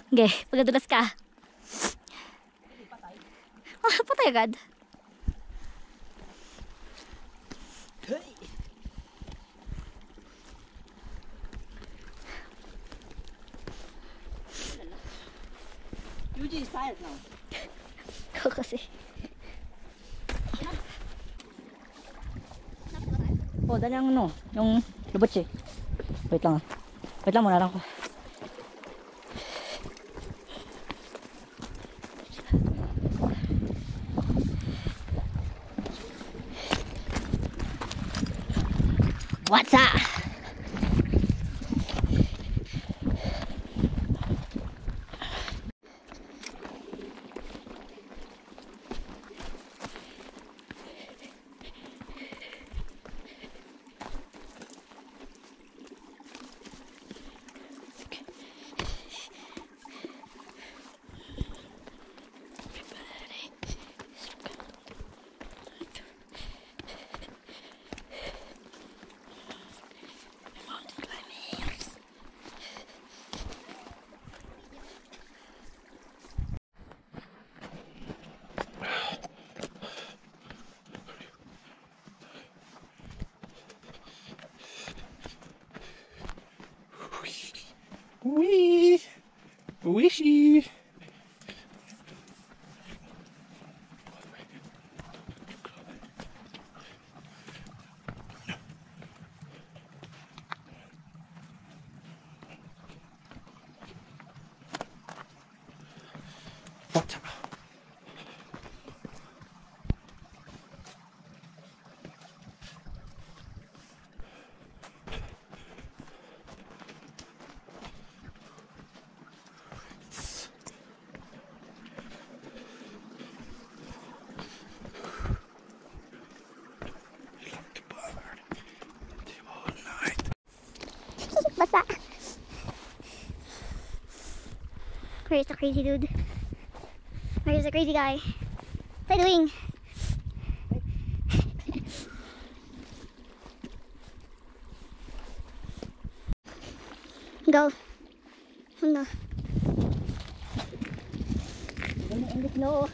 Okay, pagadulas ka. Oh, patay agad. Yuji is tired now. Ako kasi. Oh, dali ang ano, yung lubotse. Wait lang. Wait lang muna lang ko. What's up? Wee! Wishy! What? Basta. Where's the crazy dude? Where's the crazy guy? What's he doing? Go. No. In the snow.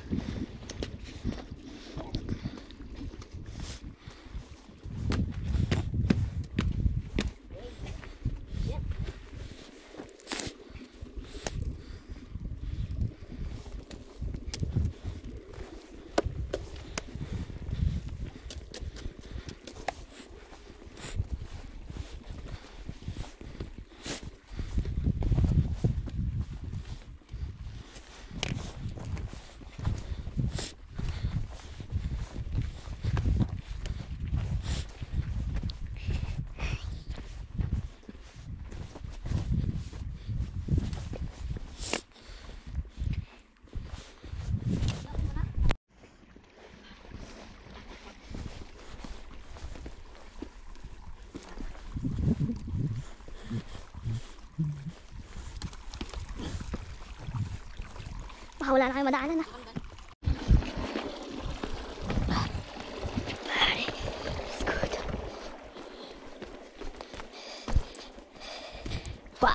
Baka wala na kayong madaanan na. It's good. Wah.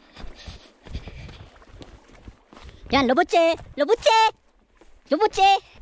Yan, lobotse! Lobotse! Lobotse!